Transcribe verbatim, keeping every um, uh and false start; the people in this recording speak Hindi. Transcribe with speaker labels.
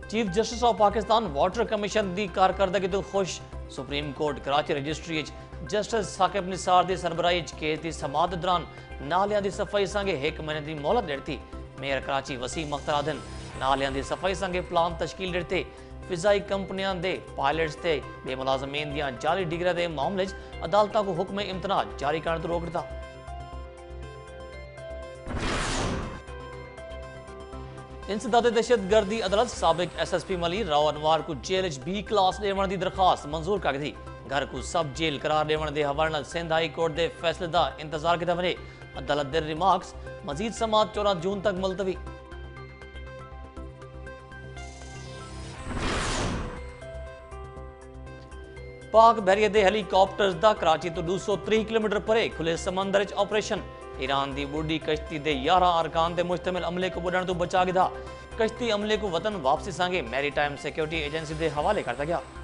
Speaker 1: Chief justice of Pakistan water commission की कारकरदगी तो खुश। Supreme court Karachi registry justice Saqib Nisar की सरबराही केस की समात दौरान नालियां की सफाई संगे एक महीने की मोहलत ॾिठी। मेयर कराची वसीम अख्तर आदन नालियां की सफाई संगे प्लान तश्कील ॾिठे। फिजाई कंपनियां दे पायलट्स ते बे मुलाजमीन दियां जाली डिग्रियां दे मामले च अदालतां को हुक्म इम्तना जारी करने तो रोक दिता। इंसदाद दहशतगर्दी अदालत साबिक एस एस पी मली राव अनवार को जेल च बी क्लास ॾेवण की दरखास्त मंजूर कर दी। घर को सब जेल करार ॾेवण के हवाले नाल सिंध हाई कोर्ट के फैसले का इंतजार किया वने। अदालत दे रिमार्क्स मजीद समात चौदह जून तक मुलतवी। पाक बैरियर के हेलीकॉप्टर्स का कराची तो दो सौ तीस किलोमीटर परे खुले समंदर च ऑपरेशन। ईरान की बुढ़ी कश्ती के ग्यारह अरकान से मुश्तमिल अमले को बुढ़ण तो बचा गया। कश्ती अमले को वतन वापसी संगे मैरीटाइम सिक्योरिटी एजेंसी के हवाले कर दिया गया।